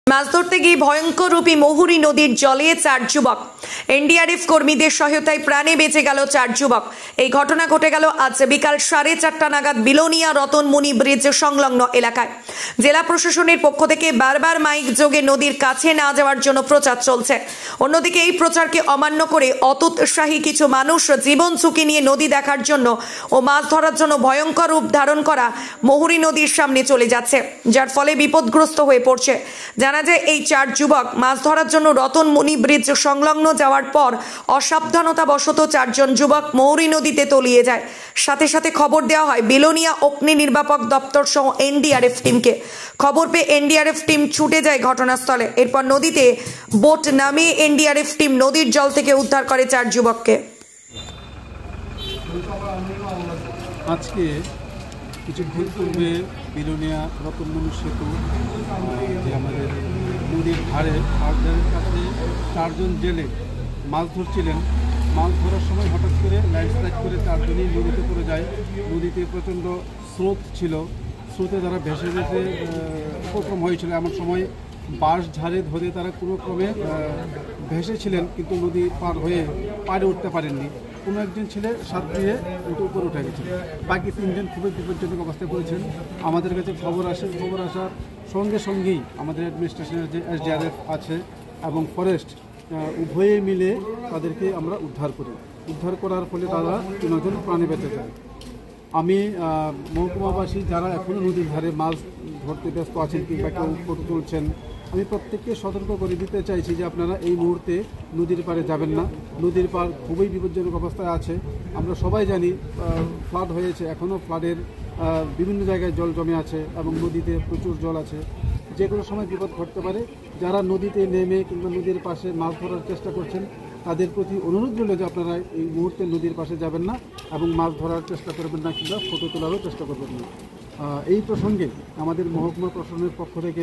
মাছ ধরতে গিয়ে ভয়ঙ্কর রূপী মহুরী নদীর জলে 4 যুবক। এনডিআরএফ কর্মীদের সহায়তায় প্রাণে বেঁচে গেল 4 যুবক। এই ঘটনা ঘটে গেল আজ বিকাল 4:30 নাগাদ বিলোনিয়া রতনমুনি ব্রিজ সংলগ্ন এলাকায়। জেলা প্রশাসনের পক্ষ থেকে বারবার মাইক যোগে নদীর কাছে না যাওয়ার জন্য প্রচার চলছে। অন্যদিকে এই প্রচারকে অমান্য করে অতুৎসাহী কিছু মানুষ জীবন ঝুঁকি নিয়ে নদী দেখার জন্য ও মাছ ধরার জন্য ভয়ঙ্কর রূপ ধারণ করা মহুরী নদীর সামনে চলে যাচ্ছে, যার ফলে বিপদগ্রস্ত হয়ে পড়ছে। জানা যায় এই 4 যুবক মাছ ধরার জন্য রতনমুনি ব্রিজ সংলগ্ন যাওয়ার পর অসাবধানতাবশত 4 জন যুবক মহুরী নদীতে তলিয়ে যায়। সাথে সাথে খবর দেওয়া হয় বিলোনিয়া অগ্নি নির্বাপক দপ্তর সহ এনডিআরএফ টিমকে। খবর পেয়ে এনডিআরএফ টিম ছুটে যায় ঘটনাস্থলে। এরপর নদীতে বোট নামিয়ে এনডিআরএফ টিম নদীর জল থেকে উদ্ধার করে 4 যুবককে। আজকে কিছুক্ষণ পূর্বে বিলোনিয়া রতনমুনি সেতু যে আমাদের নদীর ধারের কাছে 4 জন জেলে মাছ ধরছিলেন। মাছ ধরার সময় হঠাৎ করে ল্যান্ডস্লাইড করে 4 জনই নদীতে পড়ে যায়। নদীতে প্রচণ্ড স্রোত ছিল, স্রোতে তারা ভেসে ভেসে উপক্রম হয়েছিল। এমন সময় বাঁশ ঝাড়ে ধরে তারা কোনো ক্রমে ভেসেছিলেন, কিন্তু নদী পার হয়ে পাড়ে উঠতে পারেননি। কোনো একজন ছেলে সাত দিয়ে উপরে উঠে গেছে, বাকি 3 জন খুবই বিপজ্জনক অবস্থায় পড়েছেন। আমাদের কাছে খবর আসার সঙ্গে সঙ্গেই আমাদের অ্যাডমিনিস্ট্রেশনের যে এসডিআরএফ আছে এবং ফরেস্ট উভয়ে মিলে তাদেরকে আমরা উদ্ধার করার ফলে তারা 3 জন প্রাণে বেঁচে যায়। আমি মহকুমাবাসী যারা এখনও নদীর ধারে মাছ ধরতে ব্যস্ত আছেন কিংবা কেউ ফটো তুলছেন, আমি প্রত্যেককে সতর্ক করে দিতে চাইছি যে আপনারা এই মুহূর্তে নদীর পাড়ে যাবেন না। নদীর পাড় খুবই বিপজ্জনক অবস্থায় আছে। আমরা সবাই জানি ফ্লাড হয়েছে, এখনও ফ্লাডের বিভিন্ন জায়গায় জল জমে আছে এবং নদীতে প্রচুর জল আছে। যে কোনো সময় বিপদ ঘটতে পারে। যারা নদীতে নেমে কিংবা নদীর পাশে মাছ ধরার চেষ্টা করছেন তাদের প্রতি অনুরোধ রইল যে আপনারা এই মুহূর্তে নদীর পাশে যাবেন না এবং মাছ ধরার চেষ্টা করবেন না কিংবা ফটো তোলারও চেষ্টা করবেন না। এই প্রসঙ্গে আমাদের মহকুমা প্রশাসনের পক্ষ থেকে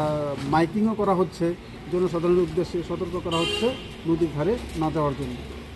মাইকিংও করা হচ্ছে, জনসাধারণের উদ্দেশ্যে সতর্ক করা হচ্ছে নদীর ধারে না যাওয়ার জন্য।